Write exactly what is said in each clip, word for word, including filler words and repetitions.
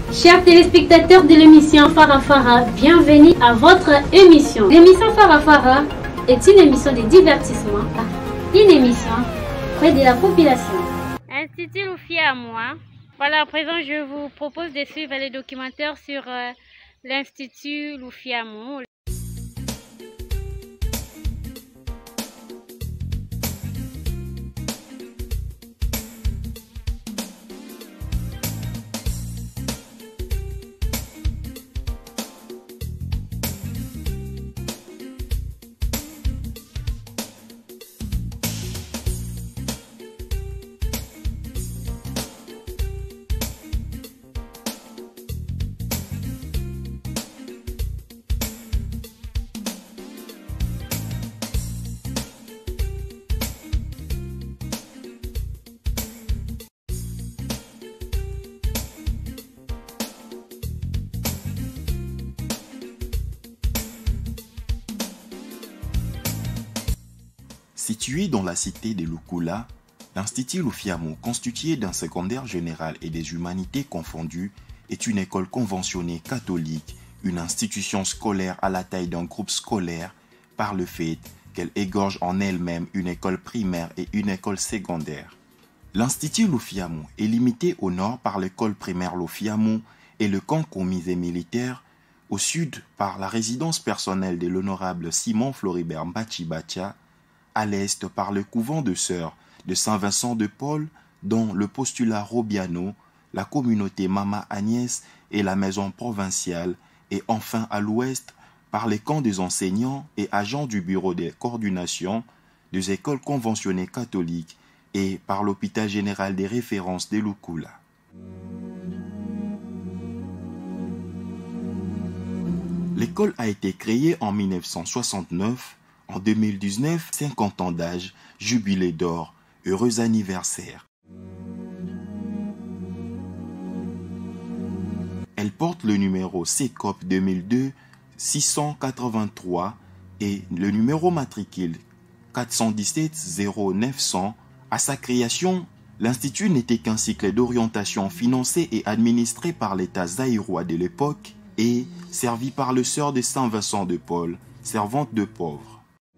Chers téléspectateurs de l'émission Fara Fara, bienvenue à votre émission. L'émission Fara Fara est une émission de divertissement, une émission près de la population. Institut Loufiamoua. Voilà, à présent, je vous propose de suivre les documentaires sur euh, l'Institut Loufiamoua. Situé dans la cité de Lukula, l'Institut Loufiamoua, constitué d'un secondaire général et des humanités confondues, est une école conventionnée catholique, une institution scolaire à la taille d'un groupe scolaire par le fait qu'elle égorge en elle-même une école primaire et une école secondaire. L'Institut Loufiamoua est limité au nord par l'école primaire Loufiamoua et le camp commisé militaire, au sud par la résidence personnelle de l'honorable Simon Floribert Mbachi-Bacha, à l'est par le couvent de sœurs de Saint-Vincent-de-Paul, dont le postulat Robiano, la communauté Mama Agnès et la maison provinciale, et enfin à l'ouest par les camps des enseignants et agents du bureau de coordination des écoles conventionnées catholiques et par l'hôpital général des références de Lukula. L'école a été créée en mille neuf cent soixante-neuf. En deux mille dix-neuf, cinquante ans d'âge, jubilé d'or, heureux anniversaire. Elle porte le numéro C E C O P deux mille deux six cent quatre-vingt-trois et le numéro matricule quatre cent dix-sept zéro neuf cents. À sa création, l'Institut n'était qu'un cycle d'orientation financé et administré par l'État zaïrois de l'époque et servi par le sœur de Saint-Vincent-de-Paul, servante de pauvres.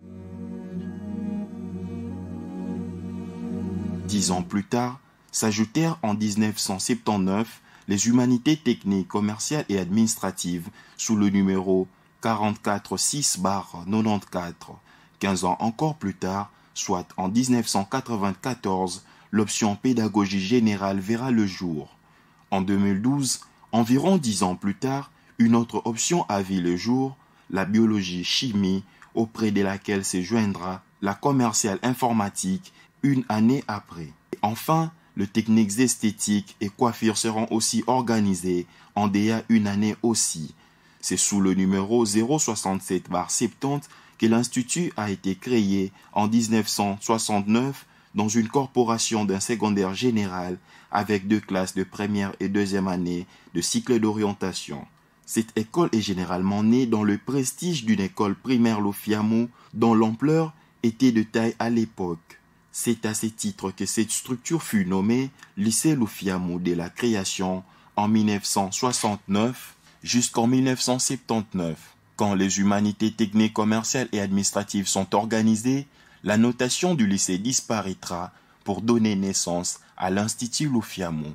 Dix ans plus tard, s'ajoutèrent en mille neuf cent soixante-dix-neuf les humanités techniques, commerciales et administratives sous le numéro quarante-quatre six barre quatre-vingt-quatorze. Quinze ans encore plus tard, soit en mille neuf cent quatre-vingt-quatorze, l'option pédagogie générale verra le jour. En deux mille douze, environ dix ans plus tard, une autre option a vu le jour, la biologie-chimie, auprès de laquelle se joindra la commerciale informatique une année après. Et enfin, les techniques esthétiques et coiffures seront aussi organisées en D A une année aussi. C'est sous le numéro zéro soixante-sept barre soixante-dix que l'Institut a été créé en mille neuf cent soixante-neuf dans une corporation d'un secondaire général avec deux classes de première et deuxième année de cycle d'orientation. Cette école est généralement née dans le prestige d'une école primaire Loufiamoua dont l'ampleur était de taille à l'époque. C'est à ce titre que cette structure fut nommée Lycée Loufiamoua de la création en mille neuf cent soixante-neuf jusqu'en mille neuf cent soixante-dix-neuf. Quand les humanités techniques, commerciales et administratives sont organisées, la notation du lycée disparaîtra pour donner naissance à l'Institut Loufiamoua.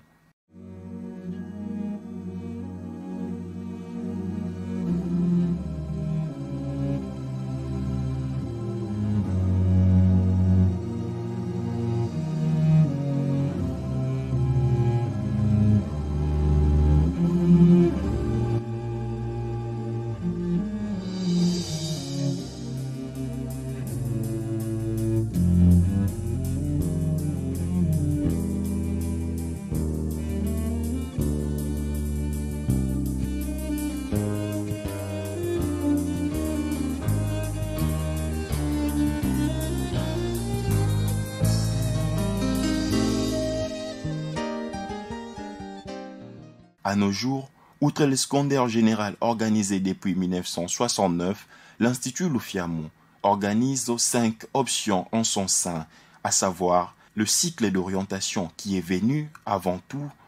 À nos jours, outre le secondaire général organisé depuis mille neuf cent soixante-neuf, l'Institut Loufiamoua organise cinq options en son sein, à savoir le cycle d'orientation qui est venu avant tout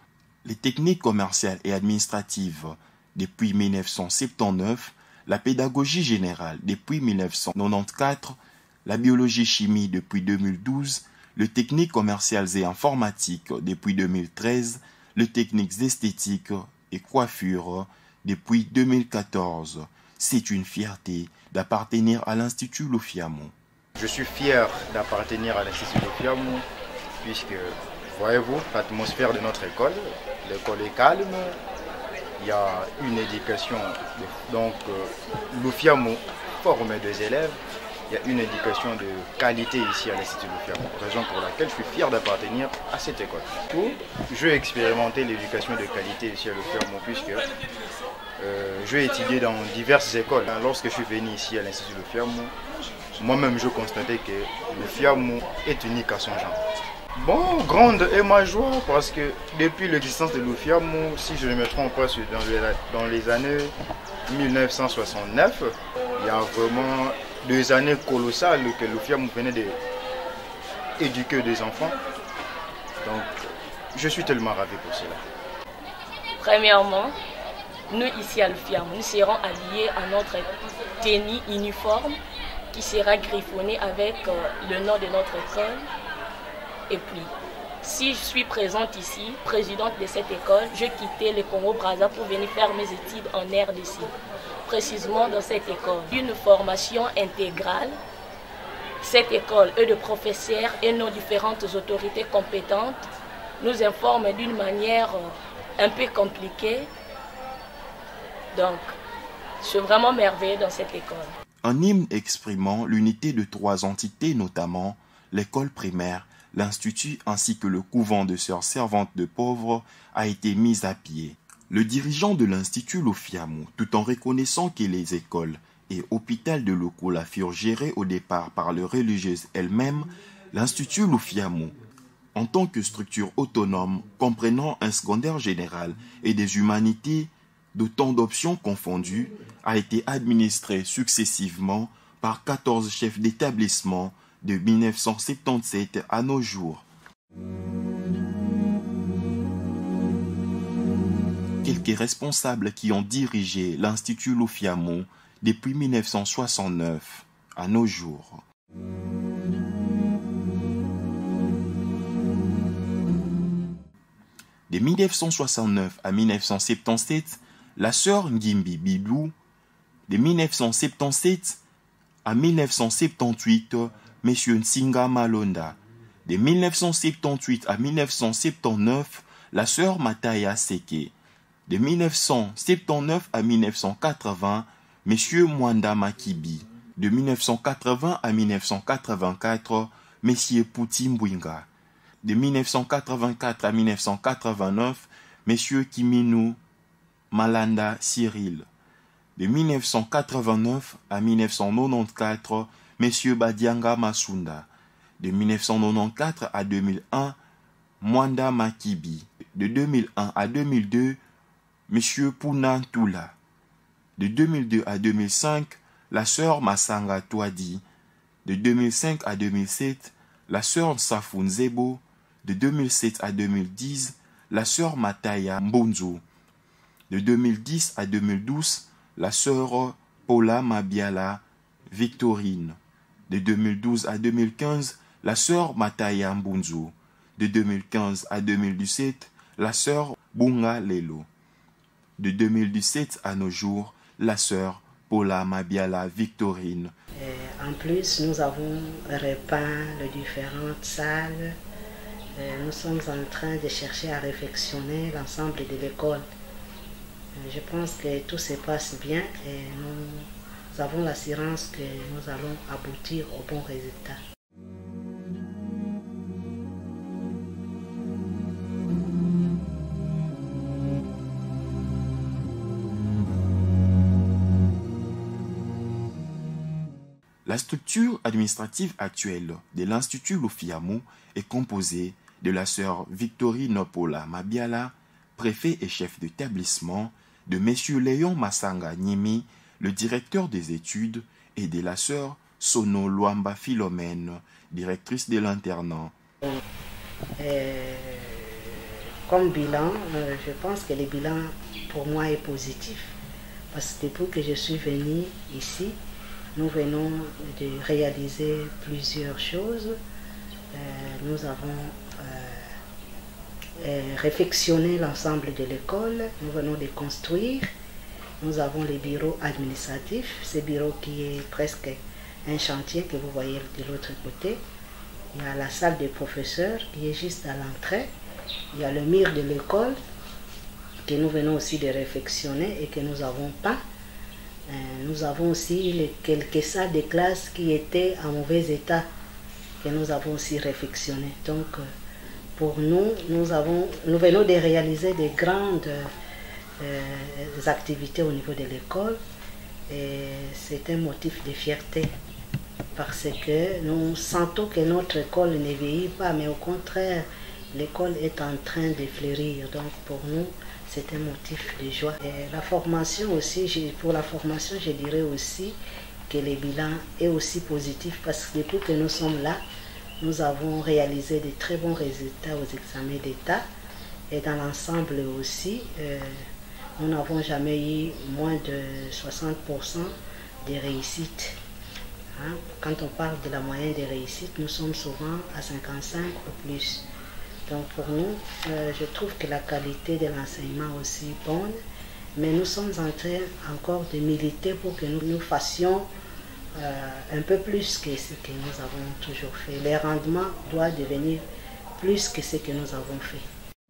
les techniques commerciales et administratives depuis mille neuf cent soixante-dix-neuf, la pédagogie générale depuis mille neuf cent quatre-vingt-quatorze, la biologie-chimie depuis deux mille douze, les techniques commerciales et informatiques depuis deux mille treize, les techniques esthétiques et coiffure depuis deux mille quatorze. C'est une fierté d'appartenir à l'Institut Lufiamou. Je suis fier d'appartenir à l'Institut Lufiamou puisque, voyez-vous, l'atmosphère de notre école, l'école est calme, il y a une éducation, donc euh, Lufiamou forme des élèves, il y a une éducation de qualité ici à l'Institut Lufiamou, raison pour laquelle je suis fier d'appartenir à cette école. Je vais expérimenter l'éducation de qualité ici à Lufiamou puisque euh, je vais étudier dans diverses écoles. Lorsque je suis venu ici à l'Institut Lufiamou, moi-même je constatais que Lufiamou est unique à son genre. Bon, grande est ma joie parce que depuis l'existence de Lufiamou, si je ne me trompe pas, dans les, dans les années mille neuf cent soixante-neuf, il y a vraiment deux années colossales que Lufiamou venait d'éduquer des enfants. Donc, je suis tellement ravi pour cela. Premièrement, nous ici à Lufiamou, nous serons alliés à notre tenue uniforme qui sera griffonné avec euh, le nom de notre école. Et puis, si je suis présente ici, présidente de cette école, je quittais le Congo-Brazza pour venir faire mes études en R D C. Précisément dans cette école, une formation intégrale. Cette école et de professeurs et nos différentes autorités compétentes nous informent d'une manière euh, un peu compliquée. Donc, je suis vraiment merveilleux dans cette école. Un hymne exprimant l'unité de trois entités, notamment l'école primaire, l'institut ainsi que le couvent de sœurs servantes de pauvres, a été mis à pied. Le dirigeant de l'Institut Lufiamou, tout en reconnaissant que les écoles et hôpitaux de Lokola furent gérés au départ par les religieuses elles-mêmes, l'Institut Lufiamou, en tant que structure autonome comprenant un secondaire général et des humanités, d'autant d'options confondues, a été administré successivement par quatorze chefs d'établissement de mille neuf cent soixante-dix-sept à nos jours. Quelques responsables qui ont dirigé l'Institut Lufiamou depuis mille neuf cent soixante-neuf à nos jours. De mille neuf cent soixante-neuf à mille neuf cent soixante-dix-sept, la sœur Ngimbi Bibou. De mille neuf cent soixante-dix-sept à mille neuf cent soixante-dix-huit, M. Nsinga Malonda. De mille neuf cent soixante-dix-huit à mille neuf cent soixante-dix-neuf, la sœur Mataya Seke. De mille neuf cent soixante-dix-neuf à mille neuf cent quatre-vingts, M. Mwanda Makibi. De mille neuf cent quatre-vingts à mille neuf cent quatre-vingt-quatre, M. Pouti Mbwinga. De mille neuf cent quatre-vingt-quatre à mille neuf cent quatre-vingt-neuf, M. Kiminu Malanda Cyril. De mille neuf cent quatre-vingt-neuf à mille neuf cent quatre-vingt-quatorze, M. Badianga Masunda. De mille neuf cent quatre-vingt-quatorze à deux mille un, Mwanda Makibi. De deux mille un à deux mille deux, M. Puna Tula. De deux mille deux à deux mille cinq, la sœur Masanga Touadi. De deux mille cinq à deux mille sept, la sœur Safou Nzebo. De deux mille sept à deux mille dix, la sœur Mataya Mbonzo. De deux mille dix à deux mille douze, la sœur Paula Mabiala Victorine. De deux mille douze à deux mille quinze, la sœur Mataya Mbunzo. De deux mille quinze à deux mille dix-sept, la sœur Bunga Lelo. De deux mille dix-sept à nos jours, la sœur Paula Mabiala Victorine. Et en plus, nous avons repeint les différentes salles. Et nous sommes en train de chercher à réfectionner l'ensemble de l'école. Je pense que tout se passe bien et nous avons l'assurance que nous allons aboutir au bon résultat. La structure administrative actuelle de l'Institut Lufiamou est composée de la sœur Victorine Paula Mabiala, préfet et chef d'établissement, de M. Léon Masanga Nyimi, le directeur des études, et de la sœur Sono Luamba Philomène, directrice de l'internat. Euh, comme bilan, euh, je pense que le bilan pour moi est positif. Parce que depuis que je suis venue ici, nous venons de réaliser plusieurs choses. Euh, nous avons euh, euh, réfectionné l'ensemble de l'école, nous venons de construire. Nous avons les bureaux administratifs, ce bureau qui est presque un chantier que vous voyez de l'autre côté. Il y a la salle des professeurs qui est juste à l'entrée. Il y a le mur de l'école que nous venons aussi de réfectionner et que nous avons peint. Euh, nous avons aussi les quelques salles de classe qui étaient en mauvais état que nous avons aussi réfectionné. Donc euh, pour nous, nous, avons, nous venons de réaliser des grandes euh, activités au niveau de l'école et c'est un motif de fierté parce que nous sentons que notre école ne vieillit pas, mais au contraire, l'école est en train de fleurir. Donc pour nous, c'est un motif de joie. Et la formation aussi, pour la formation, je dirais aussi que le bilan est aussi positif parce que depuis que nous sommes là, nous avons réalisé de très bons résultats aux examens d'État et dans l'ensemble aussi, euh, nous n'avons jamais eu moins de soixante pour cent de réussite. Hein? Quand on parle de la moyenne de réussite, nous sommes souvent à cinquante-cinq ou plus. Donc pour nous, euh, je trouve que la qualité de l'enseignement est aussi bonne, mais nous sommes en train encore de militer pour que nous, nous fassions euh, un peu plus que ce que nous avons toujours fait. Les rendements doivent devenir plus que ce que nous avons fait.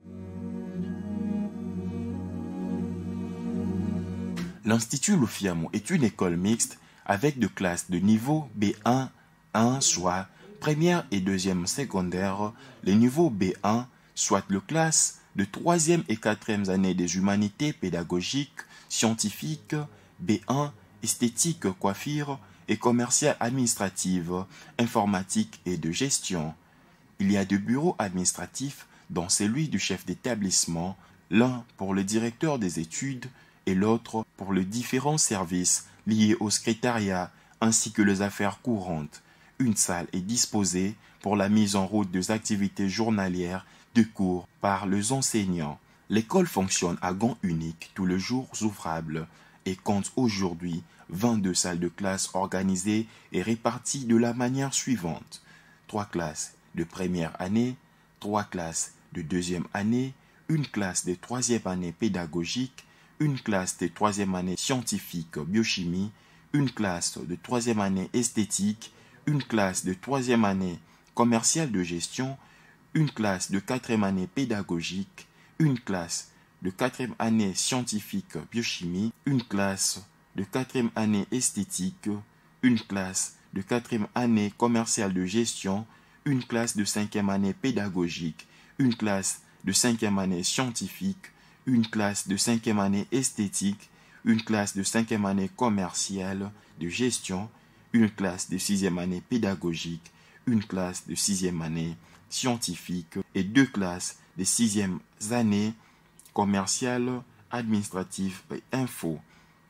L'Institut Lufiamo est une école mixte avec deux classes de niveau B un, un soit première et deuxième secondaire, le niveau B un, soit le classe de troisième et quatrième année des humanités pédagogiques, scientifiques, B un, esthétique, coiffure et commerciale administrative, informatique et de gestion. Il y a deux bureaux administratifs, dont celui du chef d'établissement, l'un pour le directeur des études et l'autre pour les différents services liés au secrétariat ainsi que les affaires courantes. Une salle est disposée pour la mise en route des activités journalières de cours par les enseignants. L'école fonctionne à gants uniques tous les jours ouvrables et compte aujourd'hui vingt-deux salles de classe organisées et réparties de la manière suivante. Trois classes de première année, trois classes de deuxième année, une classe de troisième année pédagogique, une classe de troisième année scientifique biochimie, une classe de troisième année esthétique, une classe de troisième année commerciale de gestion, une classe de quatrième année pédagogique, une classe de quatrième année scientifique biochimie, une classe de quatrième année esthétique, une classe de quatrième année commerciale de gestion, une classe de cinquième année pédagogique, une classe de cinquième année scientifique, une classe de cinquième année esthétique, une classe de cinquième année commerciale de gestion, une classe de sixième année pédagogique, une classe de sixième année scientifique et deux classes de sixième année commerciale, administrative et info.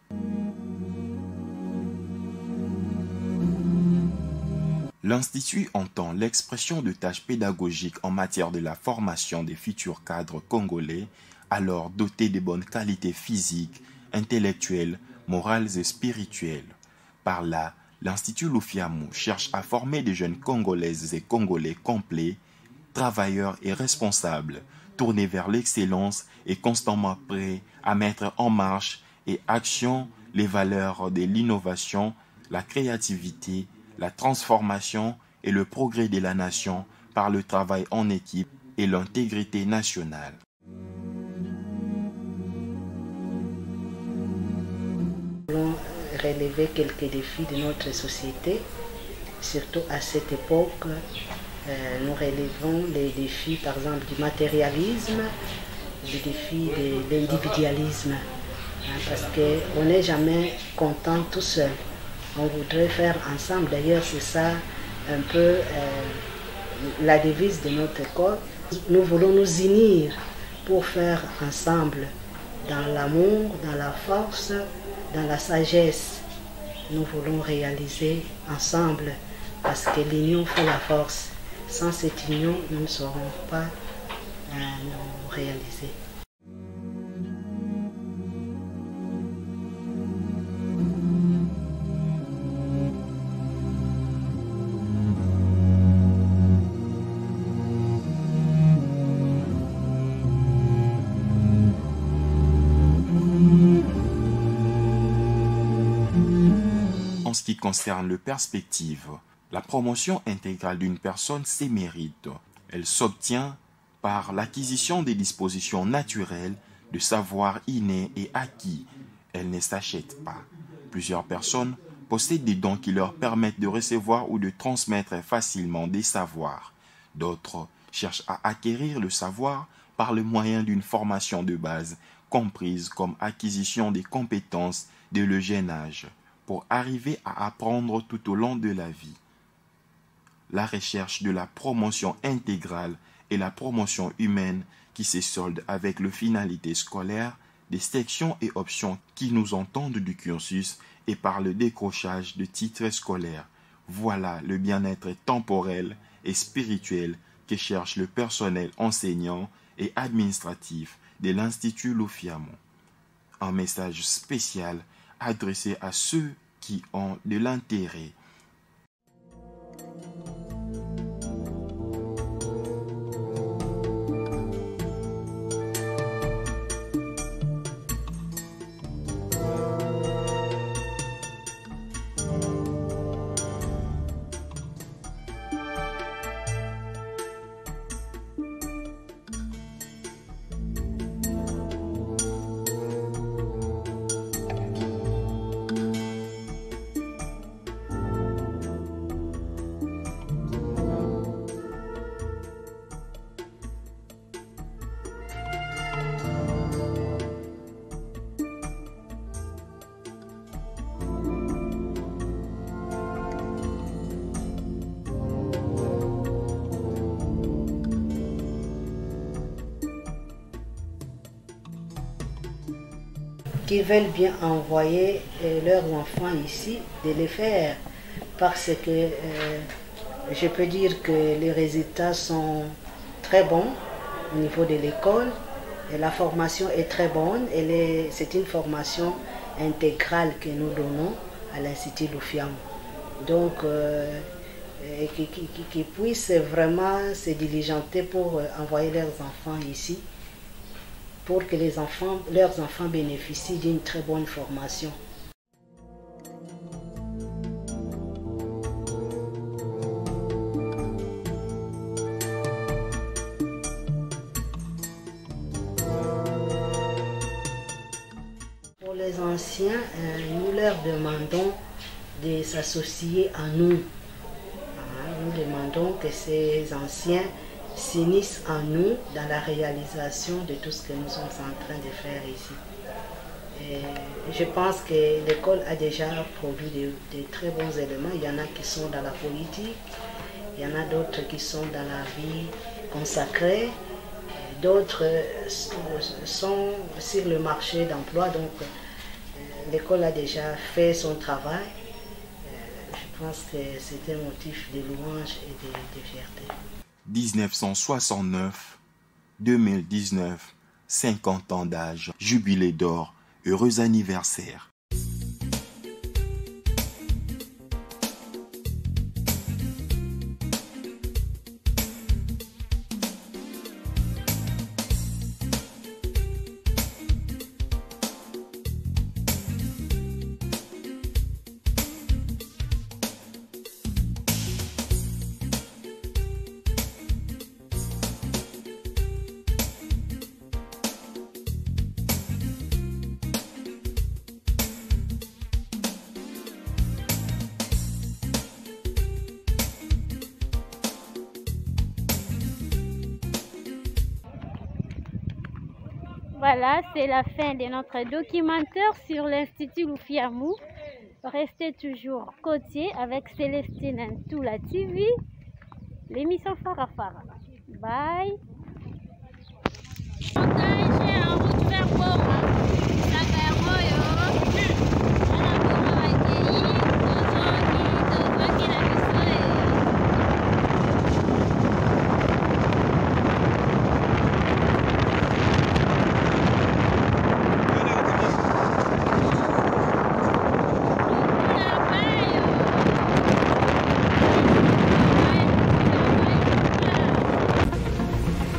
L'Institut entend l'expression de tâches pédagogiques en matière de la formation des futurs cadres congolais, alors dotés de bonnes qualités physiques, intellectuelles, morales et spirituelles. Par là, l'Institut Lufiamo cherche à former des jeunes Congolaises et Congolais complets, travailleurs et responsables, tournés vers l'excellence et constamment prêts à mettre en marche et action les valeurs de l'innovation, la créativité, la transformation et le progrès de la nation par le travail en équipe et l'intégrité nationale. Nous allons relever quelques défis de notre société, surtout à cette époque. Euh, nous relevons les défis, par exemple, du matérialisme, les défis de l'individualisme, hein, parce qu'on n'est jamais content tout seul. On voudrait faire ensemble. D'ailleurs, c'est ça un peu euh, la devise de notre école. Nous voulons nous unir pour faire ensemble dans l'amour, dans la force, dans la sagesse. Nous voulons réaliser ensemble parce que l'union fait la force. Sans cette union, nous ne saurons pas euh, nous réaliser. En ce qui concerne le perspective, la promotion intégrale d'une personne s'émérite. Elle s'obtient par l'acquisition des dispositions naturelles de savoir inné et acquis. Elle ne s'achète pas. Plusieurs personnes possèdent des dons qui leur permettent de recevoir ou de transmettre facilement des savoirs. D'autres cherchent à acquérir le savoir par le moyen d'une formation de base, comprise comme acquisition des compétences dès le jeune âge, pour arriver à apprendre tout au long de la vie. La recherche de la promotion intégrale et la promotion humaine qui se solde avec le finalité scolaire, des sections et options qui nous entendent du cursus et par le décrochage de titres scolaires. Voilà le bien-être temporel et spirituel que cherche le personnel enseignant et administratif de l'Institut Lufiamou. Un message spécial adressé à ceux qui ont de l'intérêt. Qui veulent bien envoyer euh, leurs enfants ici, de les faire, parce que euh, je peux dire que les résultats sont très bons au niveau de l'école, et la formation est très bonne, c'est une formation intégrale que nous donnons à l'Institut Lufiamou. Donc, euh, qui, qui, qui, qui puissent vraiment se diligenter pour envoyer leurs enfants ici, pour que les enfants, leurs enfants bénéficient d'une très bonne formation. Pour les anciens, euh, nous leur demandons de s'associer à nous. Hein, nous demandons que ces anciens s'unissent en nous dans la réalisation de tout ce que nous sommes en train de faire ici. Et je pense que l'école a déjà produit de, de très bons éléments. Il y en a qui sont dans la politique, il y en a d'autres qui sont dans la vie consacrée, d'autres sont sur le marché d'emploi. Donc l'école a déjà fait son travail. Je pense que c'est un motif de louange et de, de fierté. mille neuf cent soixante-neuf à deux mille dix-neuf, cinquante ans d'âge, jubilé d'or, heureux anniversaire. Voilà, c'est la fin de notre documentaire sur l'Institut Lufiamou. Restez toujours côtiers avec Célestine Ntoula T V, l'émission Farafara. Bye.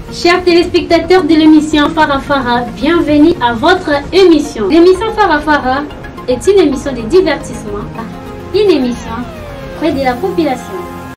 Chers téléspectateurs de l'émission Farafara, bienvenue à votre émission. L'émission Farafara est une émission de divertissement, une émission près de la population.